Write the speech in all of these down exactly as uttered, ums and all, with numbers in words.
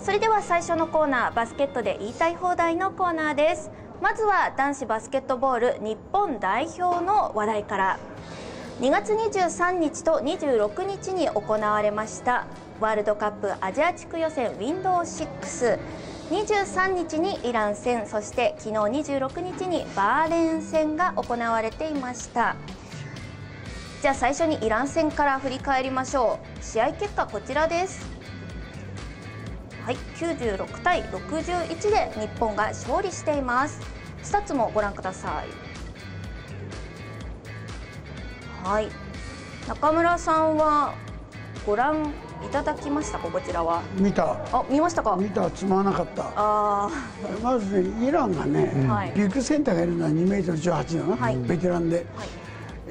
それでは最初のコーナー、バスケットで言いたい放題のコーナーです。まずは男子バスケットボール日本代表の話題から。にがつにじゅうさんにちとにじゅうろくにちに行われましたワールドカップアジア地区予選ウィンドウシックス。にじゅうさんにちにイラン戦、そして昨日にじゅうろくにちにバーレーン戦が行われていました。じゃあ最初にイラン戦から振り返りましょう。試合結果こちらです。はい、きゅうじゅうろくたいろくじゅういちで日本が勝利しています。スタッツもご覧ください。はい、中村さんはご覧いただきましたか？こちらは見た。 あ、見ましたか？ 見た。つまらなかった。 あまずね、イランがね、はい、ビッグセンターがいるのはにメートルじゅうはちの、はい、ベテランで、はい、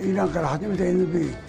イランから初めて エヌビー 行って、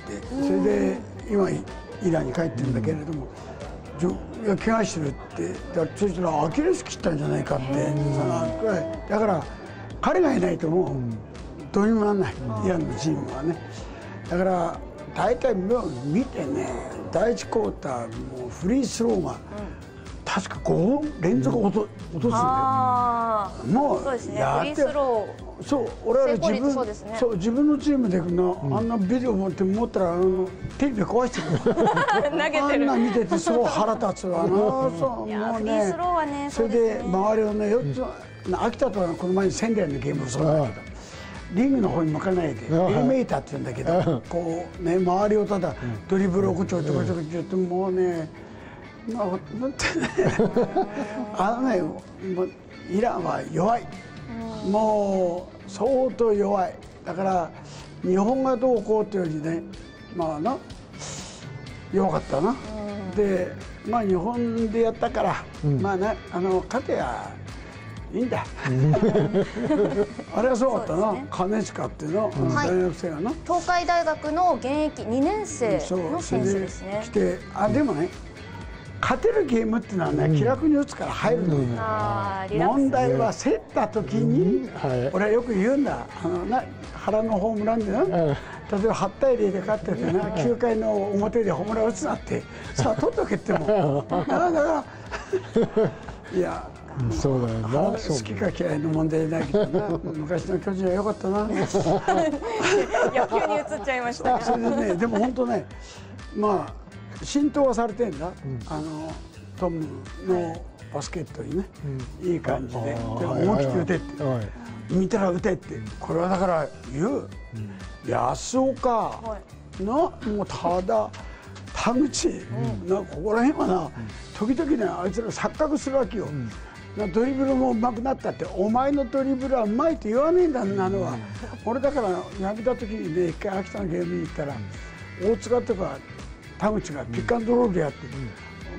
それで今イランに帰ってるんだけれども、いや怪我してるって、だそしたらアキレス切ったんじゃないかって、だから彼がいないともうどうにもならない、イランのチームはね。だから大体見てね、だいいちクォーターもうフリースローが、うん、確かごほん連続落と、うん、落とすんだよ。もうそうですね、やって、そう、俺は自分、そうですね、そう自分のチームでの、うん、あんなビデオ持って持ったらあのテレビ壊してる投げてる、あんな見ててそう腹立つわな。そうもうね、それで周りをねよっつ、秋田とはこの前に仙台のゲームもそうだけど、リングの方に向かないでエレメーターって言うんだけど、こうね周りをただドリブルをこちょこちょこちょこちょって、もうね、まあ本当ね、あのね、もうイランは弱い、もう相当弱い。だから日本がどうこうっていうよりね、まあな弱かったな。で、まあ日本でやったから、まあね、あの勝てやいいんだ。あれはそうだったな、金近っていうの、大学生がな。 東海大学の現役にねんせいの選手ですね。 来て、あ、でもね、勝てるゲームっていうのはね、気楽に打つから入るのよ。問題は競った時に、俺はよく言うんだ、あのな原のホームランでな、例えばはちたいゼロで勝っててな、きゅうかいの表でホームラン打つなって、さあ取っとけっても。だから、いや。 そうだよな。 好きか嫌いの問題じゃないけどな。昔の巨人は良かったな。 野球に移っちゃいましたね。 それでね、でも本当ね、まあ浸透はされてんだ。あのトムのバスケットにね、いい感じで、で思い切って打てって、見たら打てって、これはだから言う。安岡な、もうただ田口な、ここら辺はな、時々ねあいつら錯覚するわけよ。ドリブルもうまくなったって、お前のドリブルはうまいって言わねえんだなのは。俺だからやめた時にね、一回秋田のゲームに行ったら大塚とか田口がピックアンドロールやって、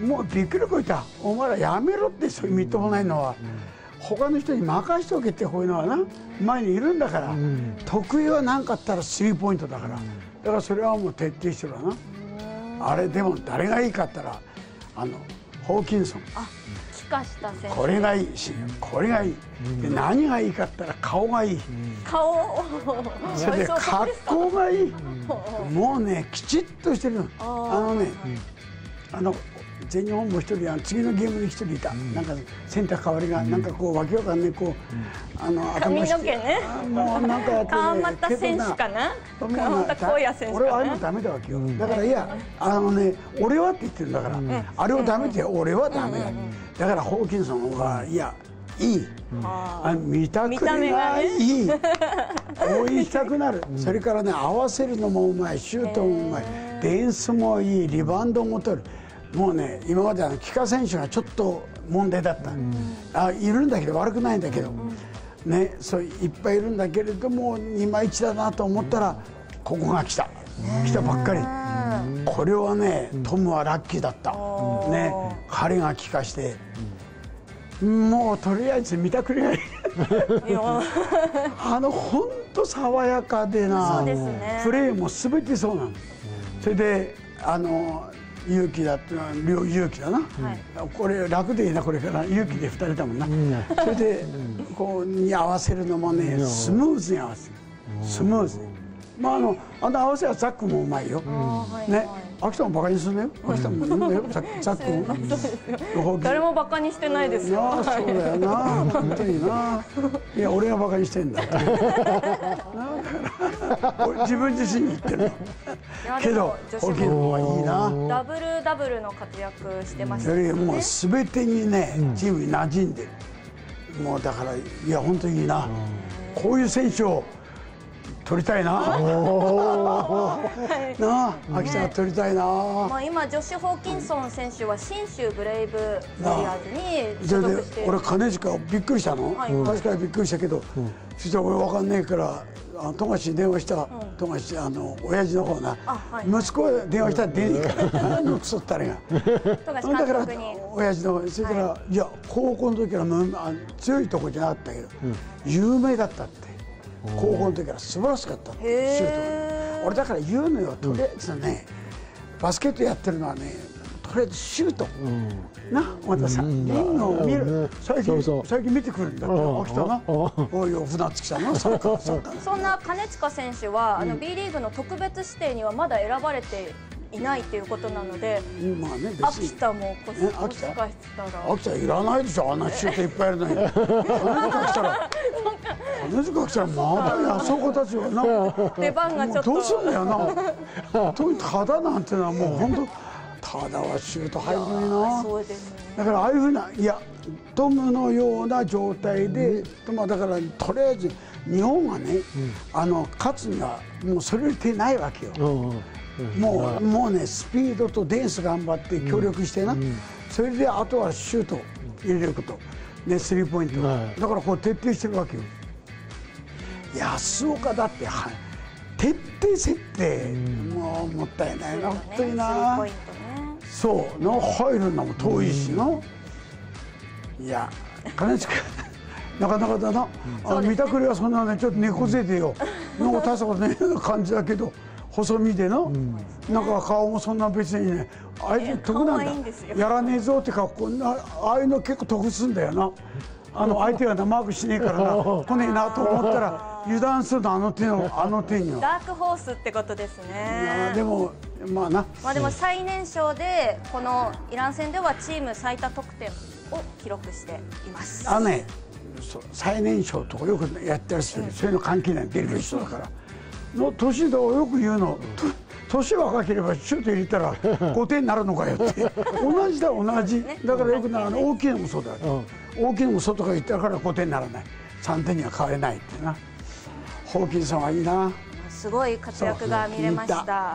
もうびっくりこいた。お前らやめろって、そういうみっともないのは他の人に任しておけって、こういうのはな前にいるんだから。得意は何かあったらスリーポイントだから、だからそれはもう徹底してるわな。あれでも誰がいいかったら、あのホーキンソン、 帰化した選手、 これがいいし、これがいい、で何がいいかったら顔がいい、 顔、 それで格好がいい、もうねきちっとしてるの。あのね、あの全日本も一人、あの次のゲームに一人いた、なんかセンター代わりがなんかこうわけわかんねえ、こうあの髪の毛ね、 もうなんかやってね、 川俣選手かな、川俣光也選手かな。 俺はああいうのダメだわけよ。だからいや、あのね、俺はって言ってるんだから、あれをダメって俺はダメだ。だからホーキンソンはいやいい、あ見たくがいい、応援したくなる。それからね、合わせるのもうまい、シュートもうまい、ディフェンスもいい、リバウンドも取る。もうね、今まであの帰化選手がちょっと問題だった、あいるんだけど悪くないんだけど、ね、そういっぱいいるんだけれども、いまいちだなと思ったらここが来た来たばっかり。これはね、トムはラッキーだった、ね、彼が帰化して、もうとりあえず見たくれないあの本当爽やかでな、プレーも全てそうなの。それであの勇気だってのは両勇気だな、はい、これ楽でいいな、これから勇気でふたりだもんな、うん、それでこうに合わせるのもね、スムーズに合わせる、スムーズに、まああのあの合わせはザックもうまいよ、ね、 秋田もバカにするね。秋田もいるんだよ、ザック。 誰もバカにしてないですよ。 そうだよな、本当にな。いや、俺がバカにしてんだ。自分自身に言ってるの。けど、ホーキンソンはいいな。 ダブルダブルの活躍してましたね。 もうすべてにね、チームに馴染んでる。もうだから、いや、本当にいいな。こういう選手を。取りたいな。なあ、秋田は取りたいな。 まあ今ジョシュ・ホーキンソン選手は信州ブレイブウォリアーズに所属している。 俺金近びっくりしたの。確かにびっくりしたけど、そしたら俺わかんねえから、富樫に電話した。富樫あの親父の方な。息子は電話したら出ねえから。何のクソったれが。だから親父のそれからいや高校の時は強いとこじゃなかったけど有名だったって。高校の時から素晴らしかったシュート。俺だから言うのよ、とりあえずね、バスケットやってるのはね、とりあえずシュート、な、またさ、リングを見る、最近最近見てくるんだって、秋田な、おいよ、船津さんな、そんな金近選手は、あの B リーグの特別指定にはまだ選ばれていないということなので、まあね、秋田ももしかしたら秋田いらないでしょ、あんなシュートいっぱいあるのに。金近来たら金近来たらまだ安岡たちはな出番がちょっとどうするんだよな。特に多田なんてのはもう本当多田はシュート入るのにな。 そうですね。 だからああいうふうないやトムのような状態で、まあだからとりあえず日本はね、あの勝つにはもうそれより手ないわけよ。もうもうねスピードとデンス頑張って協力してな、うん、それであとはシュート入れること、ね、スリーポイント、はい、だからこう徹底してるわけよ。安岡だっては徹底設定、うん、もうもったいないな、本当にな、ね、そうの入るのも遠いしな、うん、いや金近なかなかだな、うん、あ見たくりはそんなねちょっと猫背でよ、うん、なんか大したことねえ感じだけど細身でな、うん、なんか顔もそんな別にね、あいつ得なんだ、やらねえぞって格好な、ああいうの結構得すんだよな。あの相手がマークしねえからな、来ねえなと思ったら油断するのあの手のあの手には。 ダークホースってことですね。 でもまあな。 まあでも最年少でこのイラン戦ではチーム最多得点を記録しています。 あのね、最年少とかよくやったりする、うん、そういうの関係ない、出る人だから。の年でよく言うの、年若ければシュート入れたらごてんになるのかよって同じだ同じだからよくな、大きいのもそうだ、大きいのも外から行ったからごてんにならない、さんてんには変われないってな。ホーキンソンはいいな、 すごい活躍が見れました。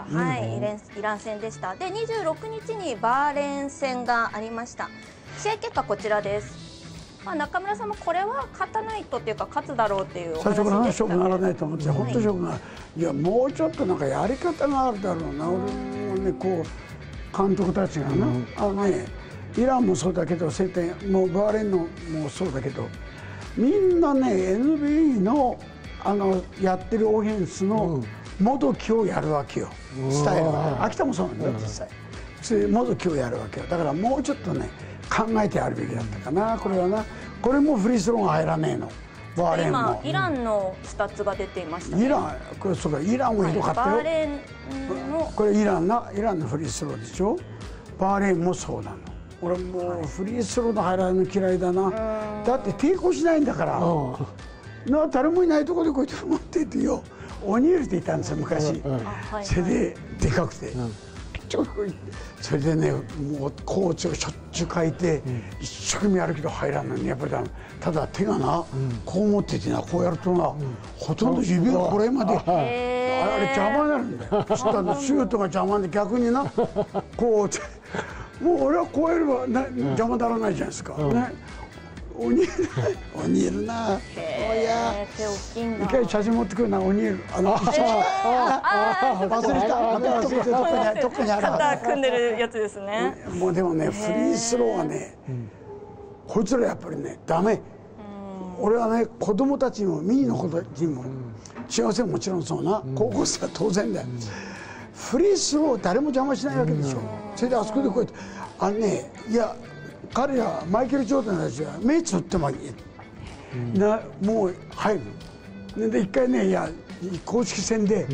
はい、イラン戦でした。でにじゅうろくにちにバーレーン戦がありました。試合結果こちらです。まあ中村さんもこれは勝たないとっていうか勝つだろうっていうお話でしたけど、 最初から勝負ならないと思って、本当勝負ならない。いやもうちょっとなんかやり方があるだろうな。俺もねこう監督たちがな、あのねイランもそうだけど、晴天もうバーレーンのもそうだけど、みんなね エヌビーエー のあのやってるオフェンスのもどきをやるわけよ、スタイルが。秋田もそうなんだよ実際。それもどきをやるわけよ。だからもうちょっとね考えてやるべきだったかな、これはな。これもフリースローが入らねえの、バーレーンも。 今イランのスタッツが出ていましたね。 イラン、これそうか、イランもひどかったよ。 バーレーンのこれイランな、イランのフリースローでしょ。バーレーンもそうなの。俺もうフリースローの入らないの嫌いだな。だって抵抗しないんだから。な、誰もいないところでこうやって持ってってよ。オニールっていたんですよ昔。それででかくて。それでね、もうコーチをしょっちゅう書いて、うん、一生懸命やるけど入らんのにやっぱりだめ。ただ手がな、うん、こう持っててな、こうやるとな、うん、ほとんど指がこれまで、あれ邪魔になるんだよ。そしたらシュートが邪魔で逆にな、こうもう俺はこうやればな邪魔ならないじゃないですか。うんね、オニール、オニールな、おや、一回写真持ってくるな、オニール、あの、忘れた、忘れた、どっかにある。 肩組んでるやつですね。 もうでもね、フリースローはね、こいつらやっぱりね、ダメ。俺はね、子供たちにも、ミニの子たちにも、幸せももちろんそうな、高校生は当然だよ。フリースロー誰も邪魔しないわけでしょ。それであそこでこうやって、あのね、いや。彼らマイケル・ジョーダンたちは目つぶってもいい、うん、なもう入るで一回ね、いや公式戦で、うん、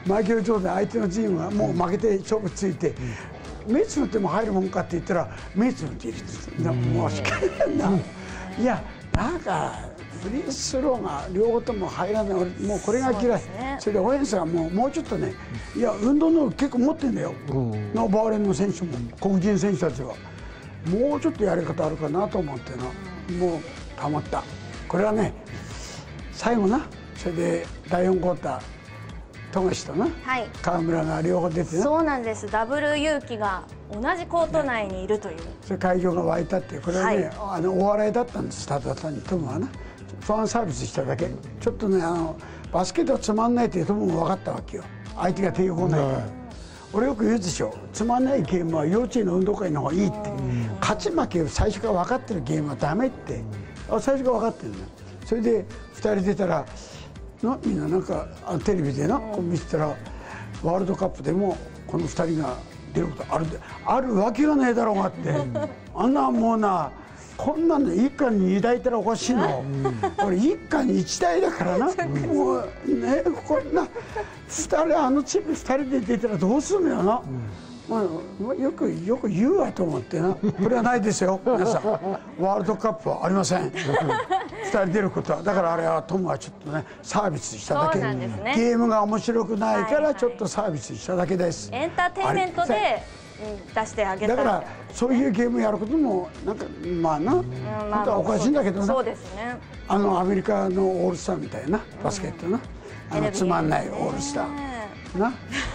マイケル・ジョーダン相手のチームがもう負けて勝負ついて、目つぶっても入るもんかって言ったら目つぶっているってもうしかないいやなんかフリースローが両方とも入らない、俺もうこれが嫌い。 そ,、ね、それでオフェンスがもうもうちょっとね、いや運動能力結構持ってんだよ、のバーレンの選手も黒人選手たちはもうちょっとやり方あるかなと思ってな、もうたまった。これはね最後な、それでだいよんクォーター富樫とな、はい、河村が両方出てな、 そうなんです。ダブル勇気が同じコート内にいるという、ね、 それ会場が沸いたって、これはね、はい、あのお笑いだったんです。ただ単にトムはなファンサービスしただけ。ちょっとねあのバスケットはつまんないってトムも分かったわけよ、相手が抵抗ないから、うん、俺よく言うでしょ、つまんないゲームは幼稚園の運動会の方がいいって、うん、勝ち負けを最初から分かってるゲームはダメって、うん、最初から分かってるんだよ。それでふたり出たらな、みんななんかテレビでな、こう見てたらワールドカップでもこのふたりが出ることあるであるわけがねえだろうがって、あんなもうなこんなの一家ににだいいたらおかしいの、これ一家にいちだいだからな、もうねこんなふたりあのチームふたりで出たらどうすんのよな。まあ、よくよく言うわと思ってな、これはないですよ皆さん、ワールドカップはありませんふたり出ることは。だからあれはトムはちょっとねサービスしただけ、ね、ゲームが面白くないからちょっとサービスしただけです、 はいはい、エンターテインメントで出してあげた。 だからそういうゲームやることもなんかまあな、うん、本当はおかしいんだけどな、 そうですね、 あのアメリカのオールスターみたいなバスケットな、うん、あのつまんないオールスターな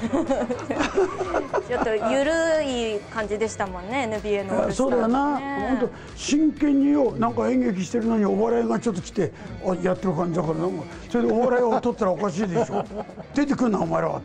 ちょっとゆるい感じでしたもんね、 エヌビーエー のオールスター、 そうだよな、本当真剣によ、なんか演劇してるのにお笑いがちょっと来てやってる感じだから、それでお笑いを取ったらおかしいでしょ出てくんなお前らは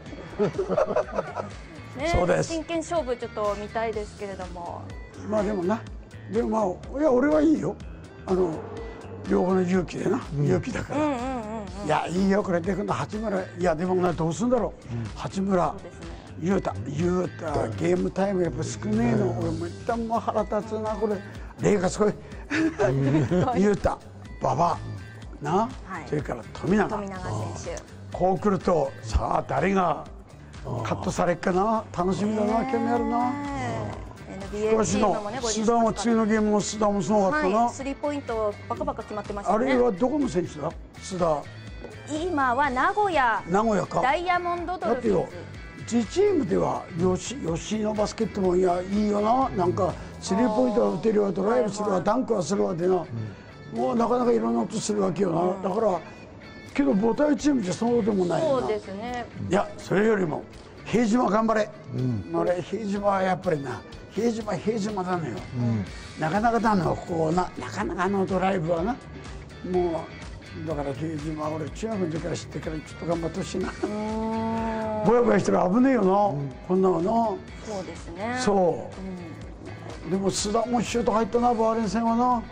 ね、そうです。真剣勝負ちょっと見たいですけれども、 まあでもな、でもまあいや俺はいいよ、あの両方の勇気でな、うん、勇気だから、いやいいよこれでくんの八村、いやでもなどうするんだろう、うん、八村雄太雄太ゲームタイムやっぱ少ねえの、俺も一旦もう腹立つなこれ、レイカすごい雄太馬場な、はい、それから富永、 富永選手、 こう来るとさあ誰がカットされっかな、楽しみだな、興味あるな。昔の須田は次のゲームの須田もすごかったな、 はい、スリーポイントバカバカ決まってましたね。 あれはどこの選手だ須田？ 今は名古屋、 名古屋か、 ダイヤモンドドルフィンズ。だってよ自チームでは吉吉井のバスケットもいやいいよな、なんかスリーポイントは打てるわ、ドライブするわ、ダンクはするわでな、うん、もうなかなかいろんなことするわけよな、うん、だからけど母体チームじゃそうでもないよな。 そうですね。 いやそれよりも比江島頑張れ、うん、俺比江島はやっぱりな、比江島比江島なのよ、うん、なかなかなのこうな、なかなかあのドライブはな、もうだから比江島は俺中学の時から知ってからちょっと頑張ってほしいなぼやぼやしてる危ねえよな、うん、こんなのな。 そうですね。 そう、うん、でも須田もシュート入ったな、バーレン戦はな、はい、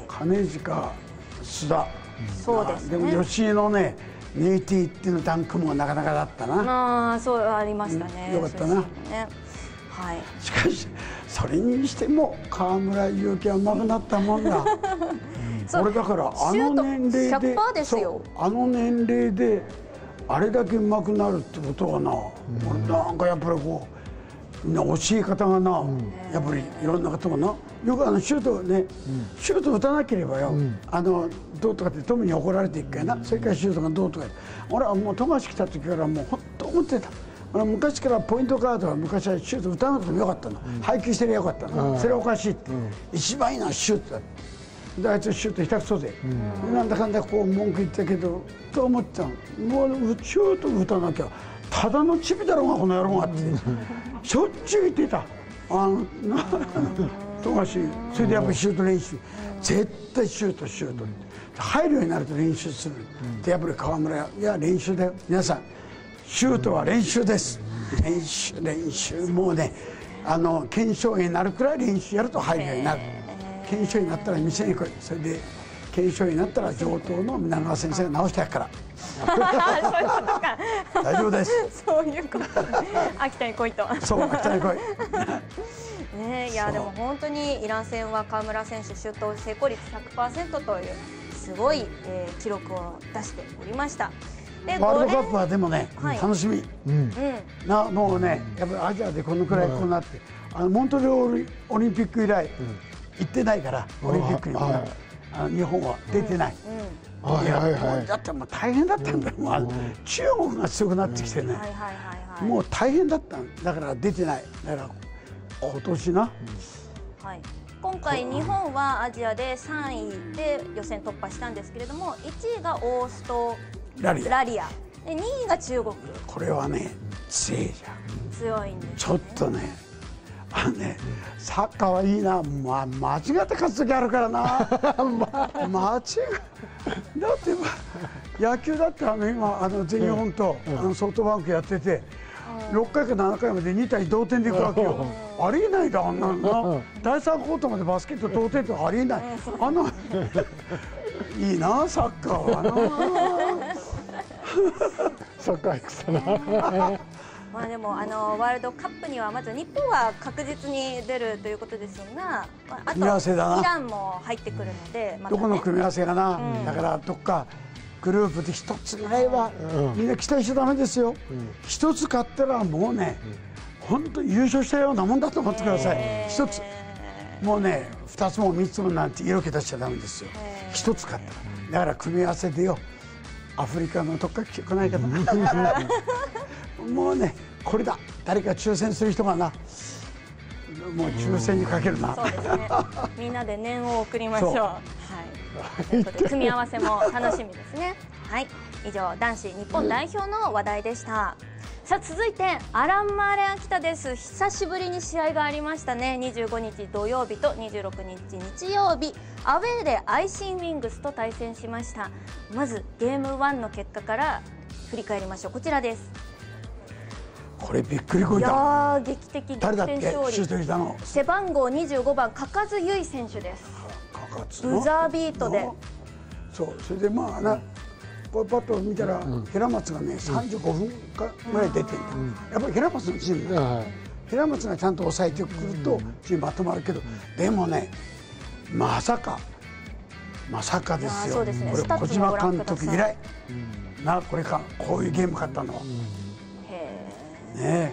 金近須田、 そうですね。 でも吉井のねネイティっていうのダンクもなかなかだったな。 ああそうありましたね、 うん、よかったな、ね、はい、しかしそれにしても河村勇輝はうまくなったもんだ俺だからあの年齢でひゃくパーセントですよ。 あの年齢であれだけうまくなるってことはな、うん、俺なんかやっぱりこうみんな教え方がな、うん、やっぱりいろんな方がな、よくあのシュートね、うん、シュート打たなければよ、うん、あのどうとかってトムに怒られていっかいな、それからシュートがどうとか、俺はもう富樫来た時からもう本当思ってた。俺昔からポイントガードは昔はシュート打たなくてもよかったの、うん、配球してりゃよかったの、うん、それはおかしいって、うん、一番いいのはシュートだって。であいつシュート下手くそで、うん、なんだかんだこう文句言ったけどと思ってたの、もうシュート打たなきゃただのチビだろうがこの野郎がってしょっちゅう言ってた、あの富樫。それでやっぱりシュート練習、絶対シュートシュートって入るようになると練習する、うん、でやっぱり河村いや練習だよ皆さん、シュートは練習です、うん、練習練習もうね、あの検証員になるくらい練習やると入るようになる。検証員になったら店に来い、それで検証員になったら上等の皆川先生が直してやるからそういうことか大丈夫です。 そういうこと秋田に来いとそう秋田に来いね。いやでも本当にイラン戦は河村選手シュート成功率 ひゃくパーセント というすごい、えー、記録を出しておりました。 でワールドカップはでもね、 はい、 楽しみ、うん、なもうねやっぱりアジアでこのくらいこうなって、うん、あのモントリオールオリンピック以来、うん、行ってないからオリンピックにも、あの日本は出てない。だってもう大変だったんだよ、もうあの中国が強くなってきてね、もう大変だったんだから出てない。だから今年な、 はい、今回日本はアジアでさんいで予選突破したんですけれども、いちいがオーストラリア、ラリアでにいが中国。 これはね強いじゃん、 強いんですね。 ちょっとね、あのね、サッカーはいいな、まあ、間違って勝つ時あるからな間違いだって、まあ、野球だってあの今あの全日本と、うん、あのソフトバンクやってて、うん、ろっかいかななかいまでにたい同点でいくわけよ、うん、ありえないだあんなのな、だいさんクォーターまでバスケット同点ってありえない、あんないいなサッカーはなサッカー行くさなまあでもあのワールドカップにはまず日本は確実に出るということですが、あと組み合わせだな、 イランも入ってくるので、またね、 どこの組み合わせがな、うん、だからどっかグループで一つぐらいは、うん、みんな期待しちゃダメですよ、一、うん、つ勝ったらもうね、本当、うん、優勝したようなもんだと思ってください、一つもうね、二つも三つもなんて色気出しちゃダメですよ、一つ勝ったら。だから組み合わせでよ、アフリカのどっか来ないかなもうね、これだ、誰か抽選する人がな、もう抽選にかけるな。 そうですね。みんなで念を送りましょう。はい。ということで組み合わせも楽しみですね。はい。以上男子日本代表の話題でした。さあ続いてアランマーレ秋田です。久しぶりに試合がありましたね。にじゅうごにち土曜日とにじゅうろくにち日曜日、アウェーでアイシンウィングスと対戦しました。まずゲームワンの結果から振り返りましょう。こちらです。 これびっくりこいた。 いやー、劇的逆転勝利。背番号にじゅうごばん嘉数結衣選手です。ブザービートで。 そう、それでまあな、パッと見たら、うん、平松がねさんじゅうごふんかぐらい出てるんだ、うん、やっぱり平松のチームだ、うん、平松がちゃんと抑えてくるとチームまとまるけど、うん、でもね、まさかまさかですよ。ですね、これ小島監督以来、うん、な、これかこういうゲーム勝ったのは。うん、ねえ、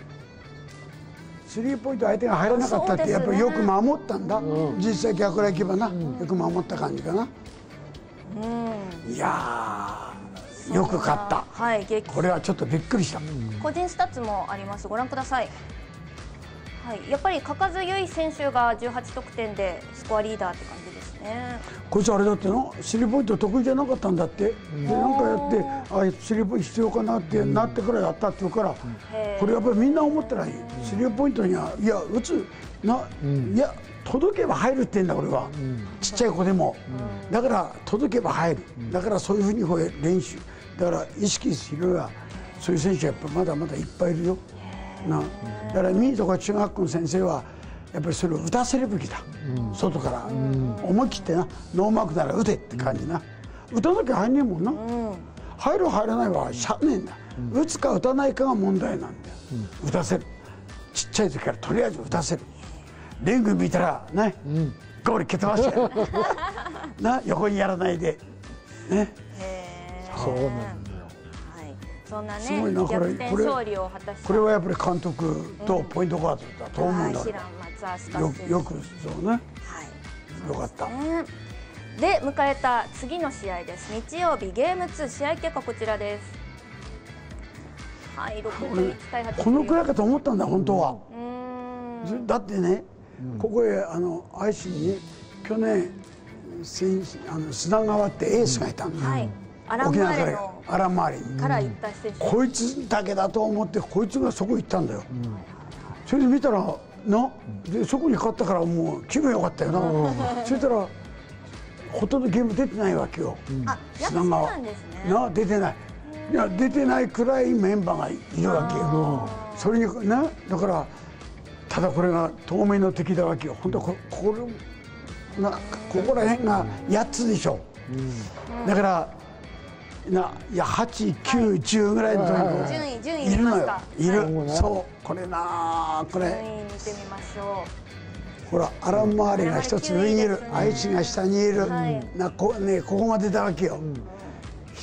スリーポイント相手が入らなかったって、やっぱりよく守ったんだ、うん、実際逆からいけばな、うん、よく守った感じかな、うん、いやー、よく勝った、はい、これはちょっとびっくりした。 個人スタッツもあります、ご覧ください。はい、やっぱり嘉数結衣選手がじゅうはちとくてんでスコアリーダーって感じですね。 こいつあれだっての、スリーポイント得意じゃなかったんだって、うん、でなんかやって、あ、スリーポイント必要かなってなってからやったって言うから、うん、これやっぱりみんな思ったらいい、スリーポイントにはいや打つな、うん、いや届けば入るって言うんだ俺は、うん、ちっちゃい子でも、うん、だから届けば入る、うん、だからそういうふうにこう練習だから意識するが、そういう選手はやっぱまだまだいっぱいいるよな。だからミーとか中学校の先生はやっぱりそれを打たせるべきだ、うん、外から、うん、思い切ってな、ノーマークなら打てって感じな、うん、打たなきゃ入んねえもんな、うん、入る入らないはしゃあねえんだ、うん、打つか打たないかが問題なんだよ、うん、打たせる、ちっちゃい時からとりあえず打たせる、レング見たらね、うん、ゴール蹴ってましたよな、横にやらないでね。 そうなんだよ。 そんなね、逆転勝利を果たした。 これはやっぱり監督とポイントガードだと思うんだ。よくよくそうね。はい。よかった。 で迎えた次の試合です。日曜日ゲームツー、試合結果こちらです。はい、ろくじゅういちたいはちじゅう。 このくらいかと思ったんだ本当は。だってね、ここへあの愛知に去年あの砂川ってエースがいたんだ。はい。沖縄からアランマーレにから行った選手、 こいつだけだと思ってこいつがそこ行ったんだよ、うん、それで見たらな、でそこに勝ったからもう気分良かったよな、うん、そしたらほとんどゲーム出てないわけよ、うん、 砂川なんですね、 な、出てない、いや出てないくらいメンバーがいるわけよ、それにな、だからただこれが透明の敵だわけよ。本当ここれな、ここら辺がやっつでしょ、うん、だからないやはち、きゅう、じゅうぐらいのところ順位順位いるのよ。 いる。そうこれな、これ。 順位見てみましょう。ほらアランマーレが一つ上にいる、愛知が下にいる。なこね、ここまでだわけよ。一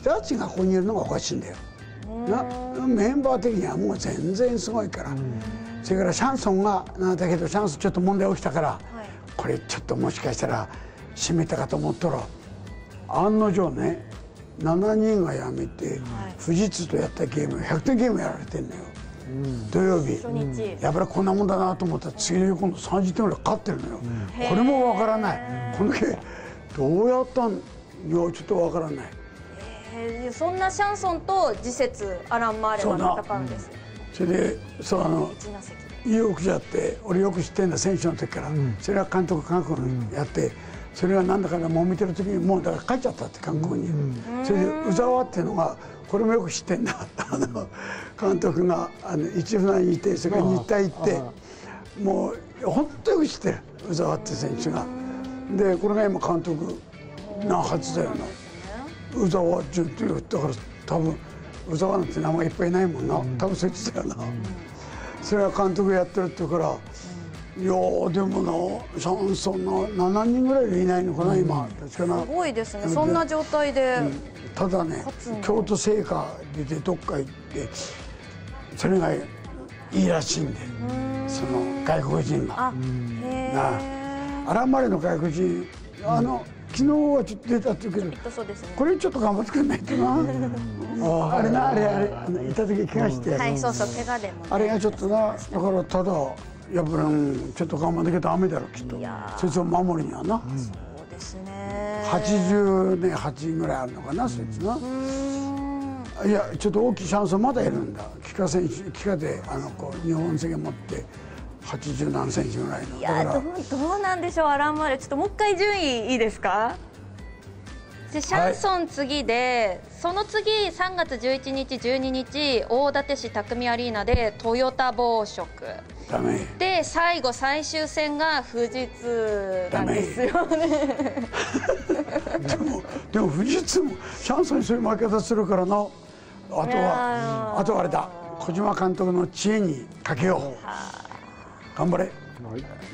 人たちがここにいるのがおかしいんだよ。なメンバー的にはもう全然すごいから、それからシャンソンがなんだけどシャンソンちょっと問題起きたから、はい、これちょっともしかしたら閉めたかと思ったら案の定ねしちにんが辞めて、はい、富士通とやったゲームひゃくてんゲームやられてんのよ、うん、土曜日、うん、やっぱりこんなもんだなと思ったら次の日今度さんじゅってんぐらい勝ってるのよ、うん、これもわからない。このゲームどうやったんよちょっとわからない。 そんなシャンソンと次節アラン・マーレが戦うんです。 それでそうあのよくやって俺よく知ってるんだ選手の時から、うん、それは監督韓国にやって、うん、それがなんだかもう見てる時にもうだから帰っちゃったって韓国に、うん、それで宇沢っていうのがこれもよく知ってんだあの監督があの一船にいてそれから日体行ってもう本当によく知ってる宇沢って選手が。でこれが今監督なはずだよな。宇沢淳っていうだから多分宇沢なんて名前いっぱいいないもんな、うん、多分そっちだよな、うん、それは監督やってるって言うから、うん、いやでもなシャンソンなしちにんぐらいいないのかな、うん、今確かな。 すごいですねそんな状態で、うん、 ただね京都精華出てどっか行ってそれがいいらしいんでその外国人が。あなアランマレの外国人あの、うん昨日はちょっと出たって言うけど、ね、これちょっと頑張ってくれないとなあれなあれあれいた時怪我して、 はいそうそう怪我でも、ね、 あれがちょっとなだからただやっぱりちょっと頑張んなきゃダメだろきっとそいつを守るにはな、うん、 そうですねはちじゅうねんはちぐらいあるのかなそいつな。いやちょっと大きいチャンスまだいるんだ帰化選手帰化であのこう日本籍持ってはちじゅうなんセンチぐらいの。 いやどうどうなんでしょうアラン・マーレちょっともう一回順位いいですか。シャンソン次で、はい、その次さんがつじゅういちにちじゅうににち大館市匠アリーナでトヨタ紡織ダメで最後最終戦が富士通なんですよねでもでも富士通もシャンソンにそういう負け方するからな。あとはあとはあれだ小島監督の知恵にかけよう。頑張れ、はい、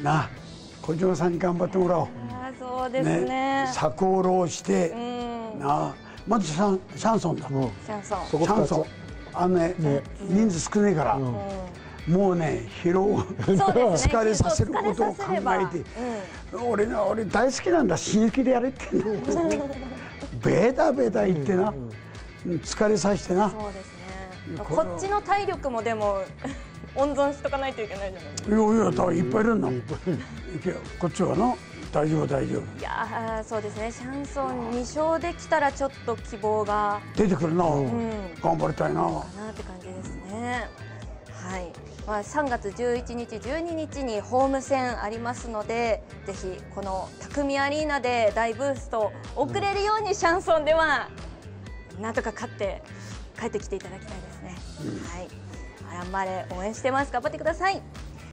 なあ小島さんに頑張ってもらおう。 あそうですねね鎖交浪してなあまずシャンシャンソンだ、うん、 シャンソンシャンソンあのね、ね人数少ねえから、うん、もうね疲労、ね、疲れさせることを考えて、うん、俺な俺大好きなんだ死ぬ気でやれってんのベタベタ言ってな、うん、疲れさせてな。 そうですねこっちの体力もでも温存しとかないといけないじゃないですか。いやいやだからいっぱいいるんだもんこっちはな大丈夫大丈夫。 いやそうですねシャンソンに勝できたらちょっと希望が出てくるな、うん、頑張りたいなかなって感じですね。はい、まあ、さんがつじゅういちにちじゅうににちにホーム戦ありますのでぜひこの匠アリーナで大ブースト送れるようにシャンソンではなんとか勝って帰ってきていただきたいですね。うん、はいアラン・マーレ応援してます頑張ってください。